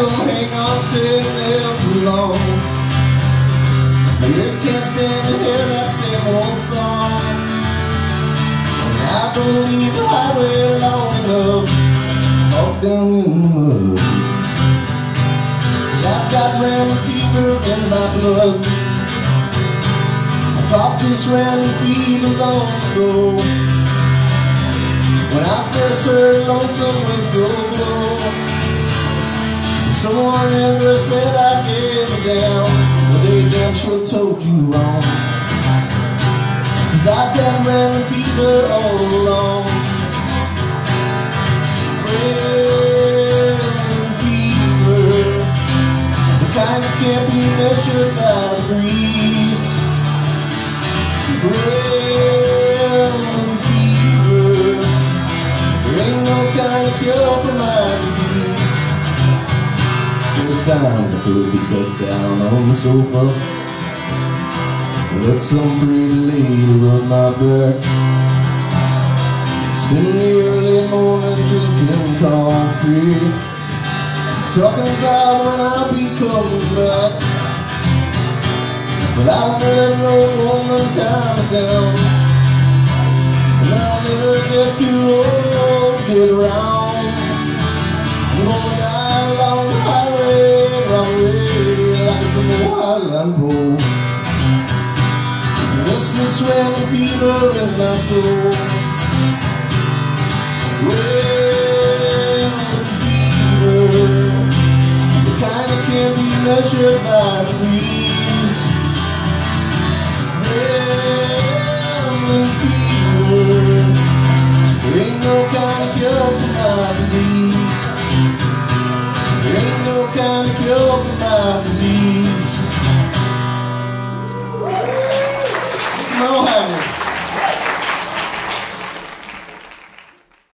don't hang on sitting there too long. My ears can't stand to hear that same old song. And I don't leave the highway long enough. Walk down in the mud. See, I've got Ramblin fever in my blood. I caught this Ramblin fever long ago, when I first heard Lonesome Whistle blow. Someone ever said I gave it down, well, they damn sure told you wrong. 'Cause I've got Ramblin fever all along. Ramblin fever, the kind that can't be measured by the breeze. Ramblin fever, there ain't no kind of cure for my disease. There's times I could be bed down on the sofa, let some pretty lady rub my back. Spend the early morning drinking coffee, talking about when I'll be coming back. But I'll never no woman time it down, and I'll never get too old to get around. I'm gonna die along the highway, wrong way, like it's an old highland pole. Restless Ramblin fever in my soul. Ramblin fever, the kind that can't be measured by degrees. Ramblin fever, there ain't no kind of cure for my disease. There ain't no kind of cure for my disease.